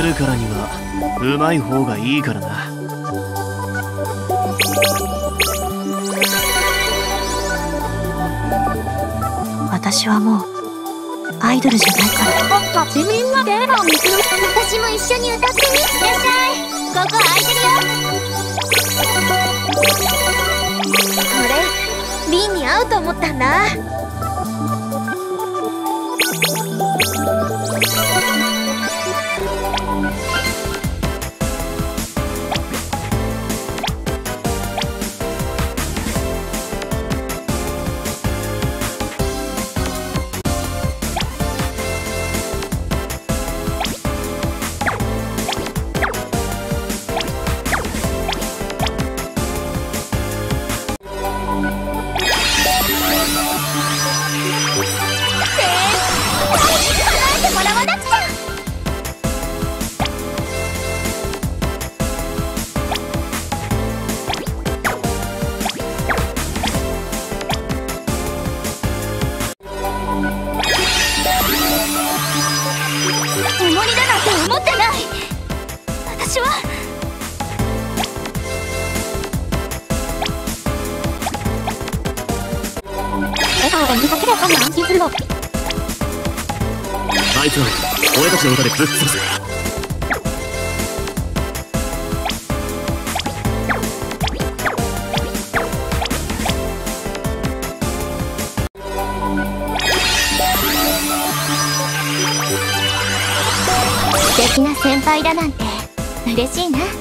るからにはうまい方がいいからな。 私はもうアイドルじゃないから。 自分は電話を見つける。私も一緒に歌ってみ。いらっしゃい、ここ空いてるよ。これリンに合うと思ったんだ。安心するの。 あいつは俺たちの歌でぶっ潰す。 素敵な先輩だなんて嬉しいな。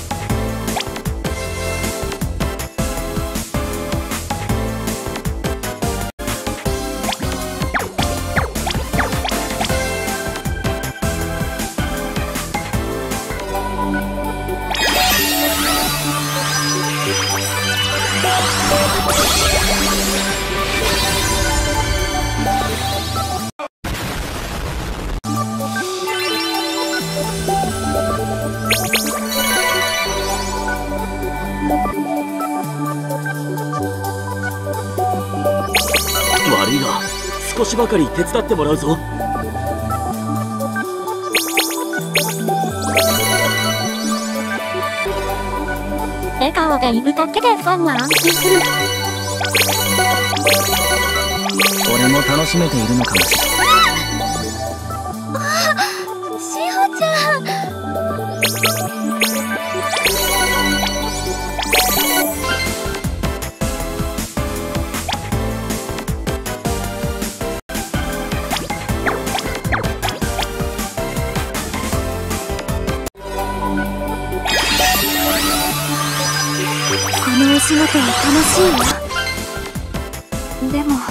悪いが少しばかり手伝ってもらうぞ。 笑顔がいるだけでファンは安心する。 俺も楽しめているのかもしれない。 しほちゃん。このお仕事は楽しいわ。でも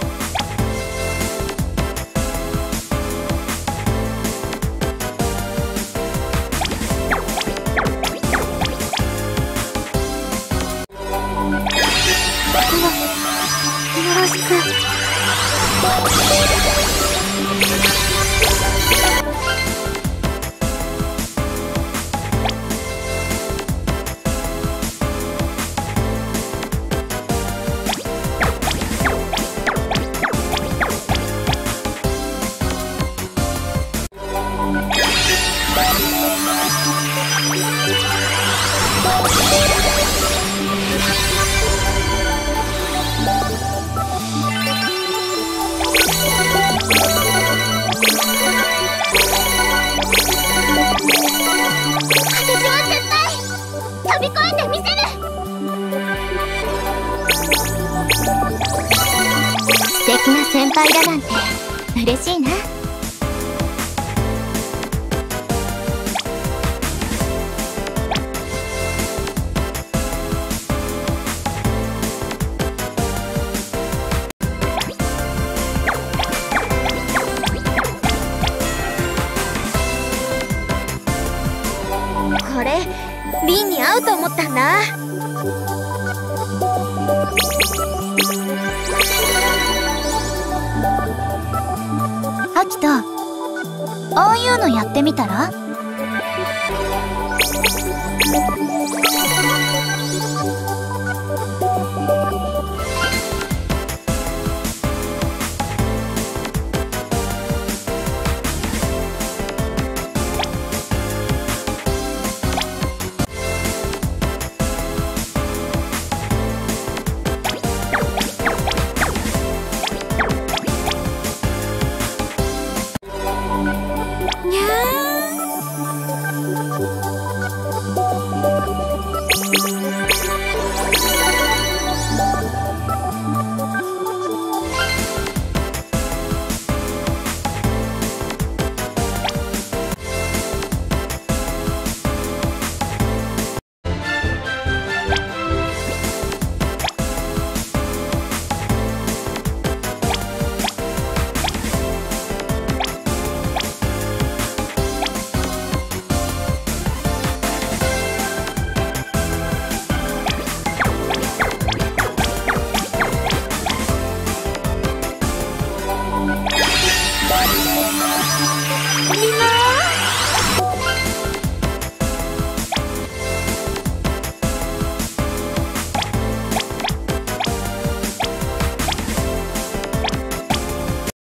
よろしく。飛び越えてみせる。素敵な先輩だなんて嬉しいな。これリンに合うと思ったんだ。アキト、ああいうのやってみたら？